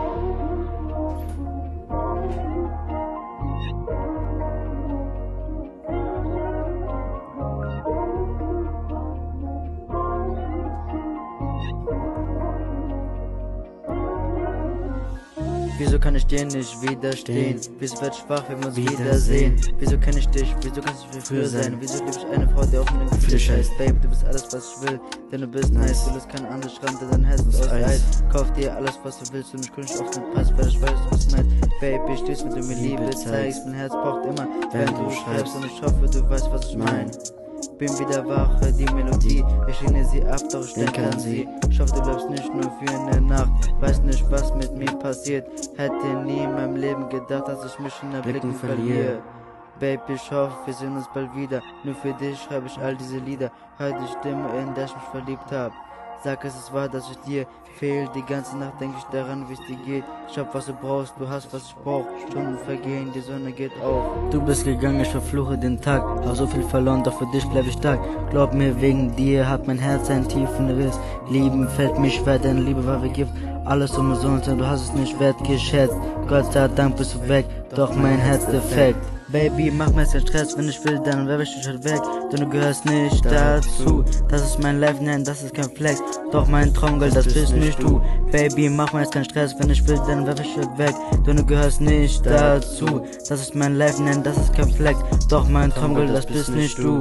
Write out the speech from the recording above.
Wieso kann ich dir nicht widerstehen? Wieso wird schwach, wenn wir uns wiedersehen? Wieso kenn ich dich? Wieso kannst du wie früher sein? Wieso lieb ich eine Frau, die auf meine Gefühle scheißt? Babe, du bist alles, was ich will, denn du bist nice. Du lässt keinen anderen Schrank, dein Herz ist aus Eis. Kauf dir alles, was du willst und ich kunst auf den Preis, weil ich weiß, du bist mein Babe. Ich stehst, wenn du mir Liebe zeigst. Mein Herz pocht immer, wenn du schreibst, und ich hoffe, du weißt, was ich mein. Bin wieder wach, hör die Melodie, ich lehne sie ab, doch ich denke an sie. Ich hoffe, du bleibst nicht nur für eine Nacht, weiß nicht, was mit mir passiert. Hätte nie in meinem Leben gedacht, dass ich mich in der Blicken verliere. Baby, ich hoffe, wir sehen uns bald wieder. Nur für dich schreibe ich all diese Lieder. Hör die Stimme, in der ich mich verliebt hab. Sag, es ist wahr, dass ich dir fehl. Die ganze Nacht denke ich daran, wie es dir geht. Ich hab, was du brauchst, du hast, was ich brauch. Stunden vergehen, die Sonne geht auf. Du bist gegangen, ich verfluche den Tag. Hab so viel verloren, doch für dich bleib ich stark. Glaub mir, wegen dir hat mein Herz einen tiefen Riss. Lieben fällt mir schwer, deine Liebe war wie Gift. Alles umsonst, du hast es nicht wertgeschätzt. Gott sei Dank bist du weg, doch mein Herz defekt. Baby, mach mir jetzt keinen Stress, wenn ich will, dann werf ich dich halt weg. Denn du gehörst nicht dazu. Das ist mein Life, nein, das ist kein Flex. Doch mein Traumgirl, das bist nicht du. Baby, mach mir jetzt keinen Stress, wenn ich will, dann werf ich dich halt weg. Denn du gehörst nicht dazu. Das ist mein Life, nein, das ist kein Flex. Doch mein Traumgirl, das bist nicht du.